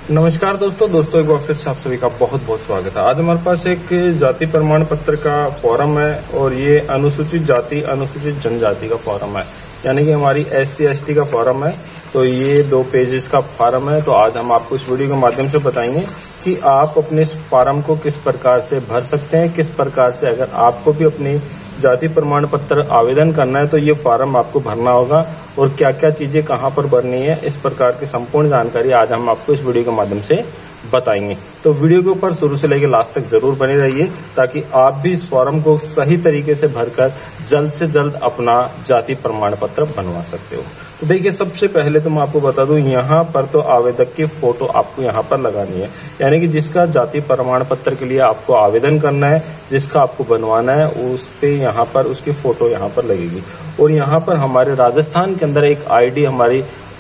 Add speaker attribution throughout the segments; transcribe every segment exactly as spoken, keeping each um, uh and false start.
Speaker 1: नमस्कार दोस्तों दोस्तों एक बार फिर से आप सभी का बहुत बहुत स्वागत है। आज हमारे पास एक जाति प्रमाण पत्र का फॉर्म है और ये अनुसूचित जाति अनुसूचित जनजाति का फॉर्म है, यानी कि हमारी एस सी एस टी का फॉर्म है। तो ये दो पेजेस का फॉर्म है। तो आज हम आपको इस वीडियो के माध्यम से बताएंगे कि आप अपने इस फॉर्म को किस प्रकार से भर सकते हैं, किस प्रकार से अगर आपको भी अपनी जाति प्रमाण पत्र आवेदन करना है तो ये फॉर्म आपको भरना होगा और क्या क्या चीजें कहाँ पर भरनी है, इस प्रकार की संपूर्ण जानकारी आज हम आपको इस वीडियो के माध्यम से बताएंगे। तो वीडियो के ऊपर शुरू से लेकर लास्ट तक जरूर बने रहिए ताकि आप भी इस फॉर्म को सही तरीके से भरकर जल्द से जल्द अपना जाति प्रमाण पत्र बनवा सकते हो। तो देखिए, सबसे पहले तो मैं आपको बता दूं, यहाँ पर तो आवेदक की फोटो आपको यहाँ पर लगानी है, यानी कि जिसका जाति प्रमाण पत्र के लिए आपको आवेदन करना है, जिसका आपको बनवाना है, उस पे यहाँ पर उसकी फोटो यहाँ पर लगेगी। और यहाँ पर हमारे राजस्थान के अंदर एक आईडी हमारी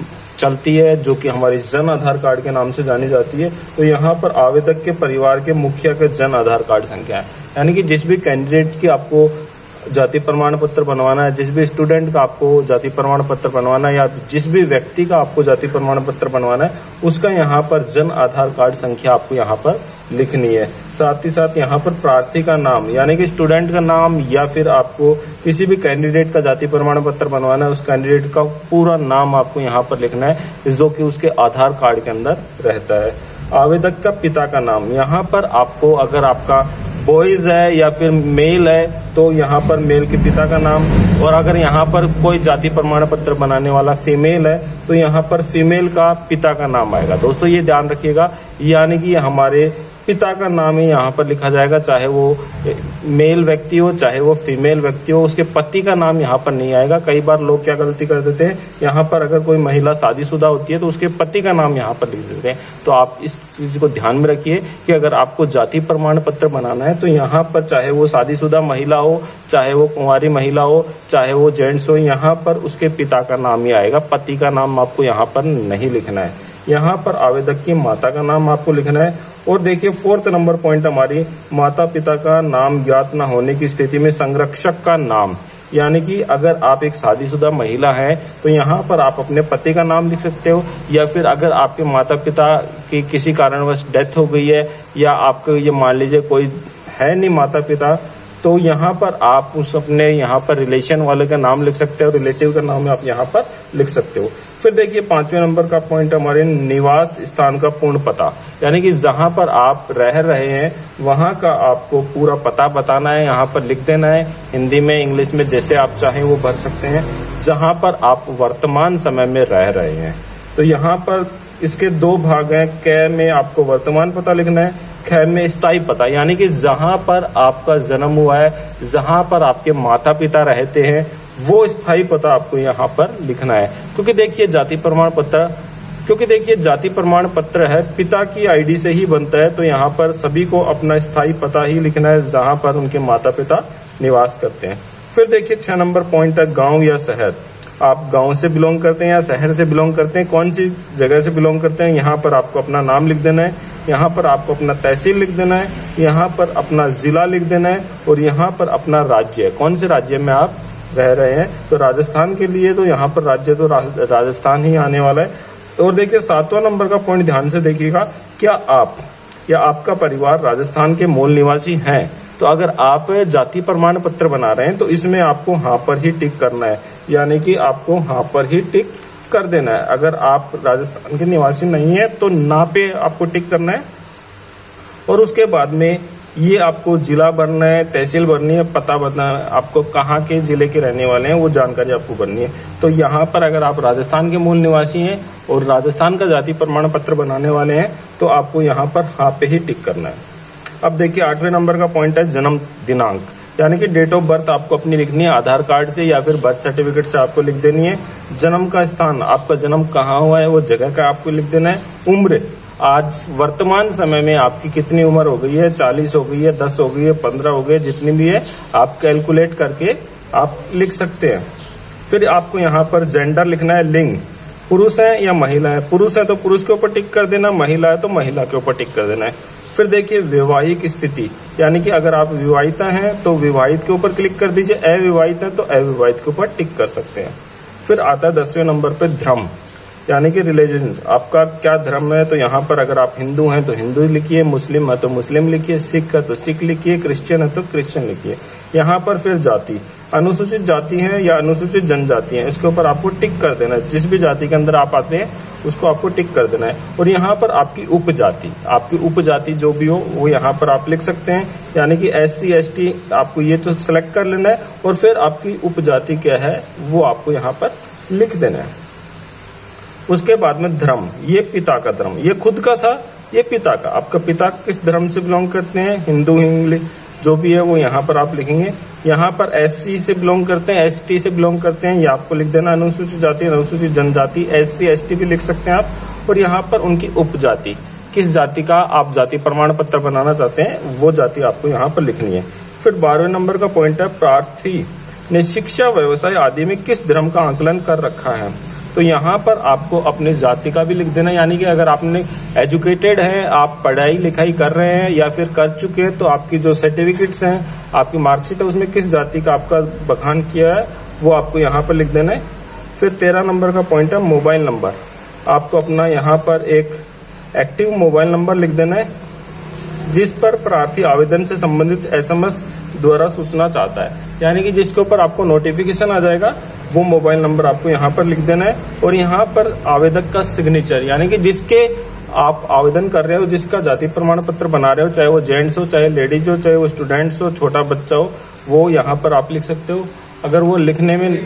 Speaker 1: चलती है जो कि हमारी जन आधार कार्ड के नाम से जानी जाती है। तो यहाँ पर आवेदक के परिवार के मुखिया का जन आधार कार्ड संख्या है, यानी कि जिस भी कैंडिडेट की आपको जाति प्रमाण पत्र बनवाना है, जिस भी स्टूडेंट का आपको जाति प्रमाण पत्र बनवाना है या जिस भी व्यक्ति का आपको जाति प्रमाण पत्र बनवाना है, उसका यहाँ पर जन आधार कार्ड संख्या आपको यहाँ पर लिखनी है। साथ ही साथ यहाँ पर प्रार्थी का नाम, यानी कि स्टूडेंट का नाम या फिर आपको किसी भी कैंडिडेट का जाति प्रमाण पत्र बनवाना है, उस कैंडिडेट का पूरा नाम आपको यहाँ पर लिखना है जो कि उसके आधार कार्ड के अंदर रहता है। आवेदक का पिता का नाम, यहाँ पर आपको अगर आपका बॉयज है या फिर मेल है तो यहाँ पर मेल के पिता का नाम, और अगर यहाँ पर कोई जाति प्रमाण पत्र बनाने वाला फीमेल है तो यहाँ पर फीमेल का पिता का नाम आएगा। दोस्तों ये ध्यान रखिएगा, यानी कि हमारे पिता का नाम ही यहाँ पर लिखा जाएगा, चाहे वो मेल व्यक्ति हो चाहे वो फीमेल व्यक्ति हो, उसके पति का नाम यहाँ पर नहीं आएगा। कई बार लोग क्या गलती कर देते हैं, यहाँ पर अगर कोई महिला शादीशुदा होती है तो उसके पति का नाम यहाँ पर लिख देते हैं। तो आप इस चीज को ध्यान में रखिए कि अगर आपको जाति प्रमाण पत्र बनाना है तो यहाँ पर चाहे वो शादीशुदा महिला हो, चाहे वो कुंवारी महिला हो, चाहे वो जेंट्स हो, यहाँ पर उसके पिता का नाम ही आएगा, पति का नाम आपको यहाँ पर नहीं लिखना है। यहाँ पर आवेदक की माता का नाम आपको लिखना है। और देखिए, फोर्थ नंबर पॉइंट हमारी माता पिता का नाम ज्ञात न होने की स्थिति में संरक्षक का नाम, यानी कि अगर आप एक शादीशुदा महिला हैं तो यहाँ पर आप अपने पति का नाम लिख सकते हो, या फिर अगर आपके माता पिता की किसी कारणवश डेथ हो गई है या आपको ये मान लीजिए कोई है नहीं माता पिता, तो यहाँ पर आप उस अपने यहाँ पर रिलेशन वाले का नाम लिख सकते हो, रिलेटिव का नाम आप यहाँ पर लिख सकते हो। फिर देखिए, पांचवें नंबर का पॉइंट हमारे निवास स्थान का पूर्ण पता, यानी कि जहां पर आप रह रहे हैं वहां का आपको पूरा पता बताना है, यहाँ पर लिख देना है। हिंदी में इंग्लिश में जैसे आप चाहें वो भर सकते हैं। जहां पर आप वर्तमान समय में रह रहे हैं, तो यहाँ पर इसके दो भाग हैं। क में आपको वर्तमान पता लिखना है, ख में स्थायी पता, यानी कि जहां पर आपका जन्म हुआ है, जहां पर आपके माता पिता रहते हैं, वो स्थायी पता आपको यहाँ पर लिखना है। क्योंकि देखिए जाति प्रमाण पत्र क्योंकि देखिए जाति प्रमाण पत्र है पिता की आईडी से ही बनता है, तो यहाँ पर सभी को अपना स्थायी पता ही लिखना है जहां पर उनके माता पिता निवास करते हैं। फिर देखिए, छह नंबर पॉइंट है गांव या शहर। आप गांव से बिलोंग करते हैं या शहर से बिलोंग करते हैं, कौन सी जगह से बिलोंग करते हैं, यहाँ पर आपको अपना नाम लिख देना है, यहाँ पर आपको अपना तहसील लिख देना है, यहाँ पर अपना जिला लिख देना है, और यहाँ पर अपना राज्य, कौन से राज्य में आप रह रहे हैं। तो राजस्थान के लिए तो यहाँ पर राज्य तो राजस्थान ही आने वाला है। और देखिए, सातवां नंबर का पॉइंट ध्यान से देखिएगा, क्या आप या आपका परिवार राजस्थान के मूल निवासी हैं। तो अगर आप जाति प्रमाण पत्र बना रहे हैं तो इसमें आपको हाँ पर ही टिक करना है, यानी कि आपको हाँ पर ही टिक कर देना है। अगर आप राजस्थान के निवासी नहीं है तो ना पे आपको टिक करना है, और उसके बाद में ये आपको जिला भरना है, तहसील भरनी है, पता भरना है, आपको कहाँ के जिले के रहने वाले हैं वो जानकारी आपको भरनी है। तो यहाँ पर अगर आप राजस्थान के मूल निवासी हैं और राजस्थान का जाति प्रमाण पत्र बनाने वाले हैं तो आपको यहाँ पर हाँ पे ही टिक करना है। अब देखिए, आठवें नंबर का पॉइंट है जन्म दिनांक, यानी कि डेट ऑफ बर्थ आपको अपनी लिखनी है, आधार कार्ड से या फिर बर्थ सर्टिफिकेट से आपको लिख देनी है। जन्म का स्थान, आपका जन्म कहाँ हुआ है वो जगह का आपको लिख देना है। उम्र, आज वर्तमान समय में आपकी कितनी उम्र हो गई है, चालीस हो गई है, दस हो गई है, पंद्रह हो गई है, जितनी भी है आप कैलकुलेट करके आप लिख सकते हैं। फिर आपको यहाँ पर जेंडर लिखना है, लिंग, पुरुष है या महिला है। पुरुष है तो पुरुष के ऊपर टिक कर देना, महिला है तो महिला के ऊपर टिक कर देना है। फिर देखिए, वैवाहिक स्थिति, यानी कि अगर आप विवाहिता हैं तो विवाहित के ऊपर क्लिक कर दीजिए, अविवाहित है तो अविवाहित के ऊपर टिक कर सकते हैं। फिर आता है दसवें नंबर पे धर्म, यानी कि रिलीजन, आपका क्या धर्म है, तो यहाँ पर अगर आप हिंदू हैं तो हिंदू लिखिए, मुस्लिम है तो मुस्लिम लिखिए, सिख है तो सिख लिखिए, क्रिश्चियन है तो क्रिश्चियन लिखिए। यहाँ पर फिर जाति, अनुसूचित जाति है या अनुसूचित जनजाति है, इसके ऊपर आपको टिक कर देना है। जिस भी जाति के अंदर आप आते हैं उसको आपको टिक कर देना है। और यहाँ पर आपकी उपजाति, आपकी उपजाति जो भी हो वो यहाँ पर आप लिख सकते हैं, यानी कि एस सी एस टी आपको ये तो सिलेक्ट कर लेना है और फिर आपकी उपजाति क्या है वो आपको यहाँ पर लिख देना है। उसके बाद में धर्म, ये पिता का धर्म, ये खुद का था, ये पिता का, आपका पिता किस धर्म से बिलोंग करते हैं, हिंदू, इंग्लिश जो भी है वो यहाँ पर आप लिखेंगे। यहाँ पर एससी से बिलोंग करते हैं, एसटी से बिलोंग करते हैं, ये आपको लिख देना। अनुसूचित जाति, अनुसूचित जनजाति, एससी एसटी भी लिख सकते हैं आप। और यहाँ पर उनकी उपजाति, किस जाति का आप जाति प्रमाण पत्र बनाना चाहते हैं वो जाति आपको यहाँ पर लिखनी है। फिर बारहवें नंबर का पॉइंट है, प्रार्थी ने शिक्षा, व्यवसाय आदि में किस धर्म का आकलन कर रखा है। तो यहाँ पर आपको अपनी जाति का भी लिख देना, यानी कि अगर आपने एजुकेटेड हैं, आप पढ़ाई लिखाई कर रहे हैं या फिर कर चुके हैं, तो आपकी जो सर्टिफिकेट्स हैं, आपकी मार्कशीट है, उसमें किस जाति का आपका बखान किया है वो आपको यहाँ पर लिख देना है। फिर तेरह नंबर का पॉइंट है, मोबाइल नंबर, आपको अपना यहाँ पर एक एक्टिव मोबाइल नंबर लिख देना है जिस पर प्रार्थी आवेदन से संबंधित एसएमएस द्वारा सूचना चाहता है, यानी कि जिसके ऊपर आपको नोटिफिकेशन आ जाएगा वो मोबाइल नंबर आपको यहाँ पर लिख देना है। और यहाँ पर आवेदक का सिग्नेचर, यानी कि जिसके आप आवेदन कर रहे हो, जिसका जाति प्रमाण पत्र बना रहे हो, चाहे वो जेंट्स हो, चाहे लेडीज हो, चाहे वो स्टूडेंट्स हो, छोटा बच्चा हो, वो यहाँ पर आप लिख सकते हो। अगर वो लिखने में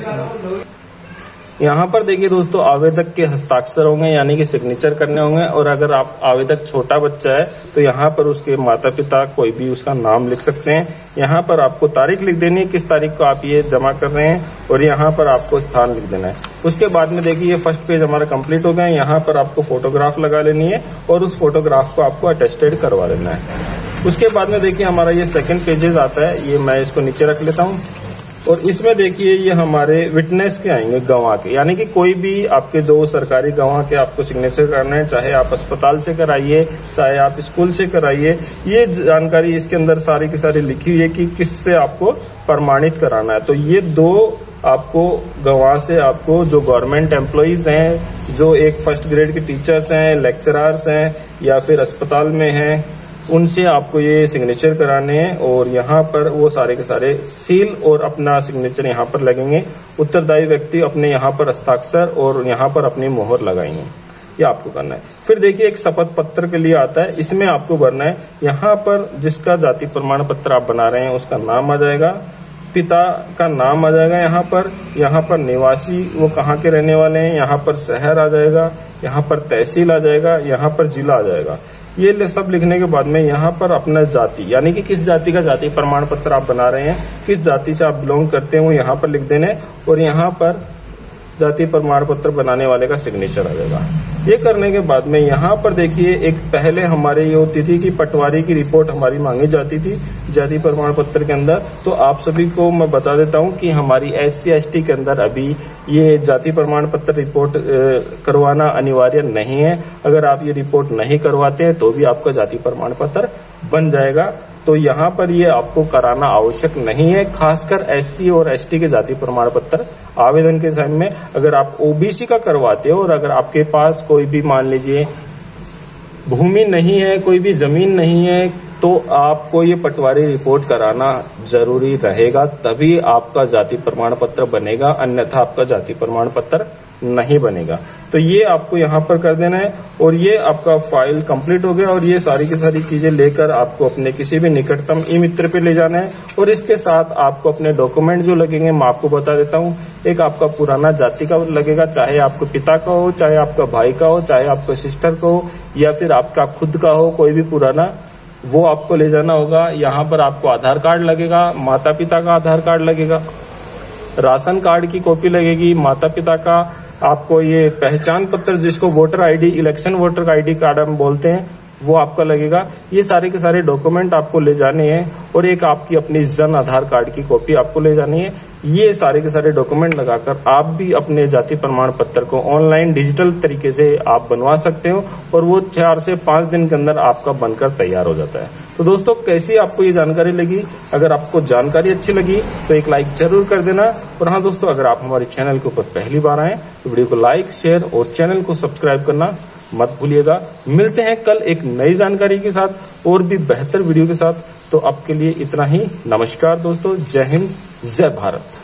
Speaker 1: यहाँ पर देखिए दोस्तों, आवेदक के हस्ताक्षर होंगे, यानी कि सिग्नेचर करने होंगे। और अगर आप आवेदक छोटा बच्चा है तो यहाँ पर उसके माता पिता कोई भी उसका नाम लिख सकते हैं। यहाँ पर आपको तारीख लिख देनी है, किस तारीख को आप ये जमा कर रहे हैं, और यहाँ पर आपको स्थान लिख देना है। उसके बाद में देखिए, ये फर्स्ट पेज हमारा कंप्लीट हो गया। यहाँ पर आपको फोटोग्राफ लगा लेनी है और उस फोटोग्राफ को आपको अटेस्टेड करवा लेना है। उसके बाद में देखिए हमारा ये सेकेंड पेजेस आता है, ये मैं इसको नीचे रख लेता हूँ। और इसमें देखिए ये हमारे विटनेस के आएंगे, गवाह के, यानी कि कोई भी आपके दो सरकारी गवाह के आपको सिग्नेचर करना है, चाहे आप अस्पताल से कराइए, चाहे आप स्कूल से कराइए। ये जानकारी इसके अंदर सारी की सारी लिखी हुई है कि किससे आपको प्रमाणित कराना है। तो ये दो आपको गवाह से, आपको जो गवर्नमेंट एम्प्लॉइज हैं, जो एक फर्स्ट ग्रेड के टीचर्स हैं, लेक्चरर्स हैं या फिर अस्पताल में हैं, उनसे आपको ये सिग्नेचर कराने हैं। और यहाँ पर वो सारे के सारे सील और अपना सिग्नेचर यहाँ पर लगेंगे। उत्तरदायी व्यक्ति अपने यहाँ पर हस्ताक्षर और यहाँ पर अपनी मोहर लगाएंगे, ये आपको करना है। फिर देखिए एक शपथ पत्र के लिए आता है, इसमें आपको भरना है, यहाँ पर जिसका जाति प्रमाण पत्र आप बना रहे हैं उसका नाम आ जाएगा, पिता का नाम आ जाएगा, यहाँ पर यहाँ पर निवासी वो कहाँ के रहने वाले हैं, यहाँ पर शहर आ जाएगा, यहाँ पर तहसील आ जाएगा, यहाँ पर जिला आ जाएगा। ये सब लिखने के बाद में यहाँ पर अपना जाति, यानी कि किस जाति का जाति प्रमाण पत्र आप बना रहे हैं, किस जाति से आप बिलोंग करते हैं, वो यहाँ पर लिख देने। और यहाँ पर जाति प्रमाण पत्र बनाने वाले का सिग्नेचर आ जाएगा। ये करने के बाद में यहाँ पर देखिए, एक पहले हमारे ये होती थी कि पटवारी की रिपोर्ट हमारी मांगी जाती थी जाति प्रमाण पत्र के अंदर। तो आप सभी को मैं बता देता हूँ कि हमारी एस सी एस टी के अंदर अभी ये जाति प्रमाण पत्र रिपोर्ट करवाना अनिवार्य नहीं है। अगर आप ये रिपोर्ट नहीं करवाते हैं तो भी आपका जाति प्रमाण पत्र बन जाएगा। तो यहाँ पर ये आपको कराना आवश्यक नहीं है, खासकर एससी और एसटी के जाति प्रमाण पत्र आवेदन के समय में। अगर आप ओबीसी का करवाते हो और अगर आपके पास कोई भी मान लीजिए भूमि नहीं है, कोई भी जमीन नहीं है, तो आपको ये पटवारी रिपोर्ट कराना जरूरी रहेगा, तभी आपका जाति प्रमाण पत्र बनेगा, अन्यथा आपका जाति प्रमाण पत्र नहीं बनेगा। तो ये आपको यहाँ पर कर देना है। और ये आपका फाइल कंप्लीट हो गया। और ये सारी की सारी चीजें लेकर आपको अपने किसी भी निकटतम ई मित्र पे ले जाना है। और इसके साथ आपको अपने डॉक्यूमेंट जो लगेंगे मैं आपको बता देता हूँ। एक आपका पुराना जाति का लगेगा, चाहे आपके पिता का हो, चाहे आपका भाई का हो, चाहे आपका सिस्टर का हो, या फिर आपका खुद का हो, कोई भी पुराना, वो आपको ले जाना होगा। यहाँ पर आपको आधार कार्ड लगेगा, माता पिता का आधार कार्ड लगेगा, राशन कार्ड की कॉपी लगेगी, माता पिता का आपको ये पहचान पत्र जिसको voter ID, election voter ID card हम बोलते हैं, वो आपका लगेगा। ये सारे के सारे डॉक्यूमेंट आपको ले जाने हैं। और एक आपकी अपनी जन आधार कार्ड की कॉपी आपको ले जानी है। ये सारे के सारे डॉक्यूमेंट लगाकर आप भी अपने जाति प्रमाण पत्र को ऑनलाइन डिजिटल तरीके से आप बनवा सकते हो और वो चार से पांच दिन के अंदर आपका बनकर तैयार हो जाता है। तो दोस्तों, कैसी आपको ये जानकारी लगी? अगर आपको जानकारी अच्छी लगी तो एक लाइक जरूर कर देना। और हाँ दोस्तों, अगर आप हमारे चैनल के ऊपर पहली बार आए तो वीडियो को लाइक, शेयर और चैनल को सब्सक्राइब करना मत भूलिएगा। मिलते हैं कल एक नई जानकारी के साथ और भी बेहतर वीडियो के साथ। तो आपके लिए इतना ही। नमस्कार दोस्तों, जय हिंद, जय भारत।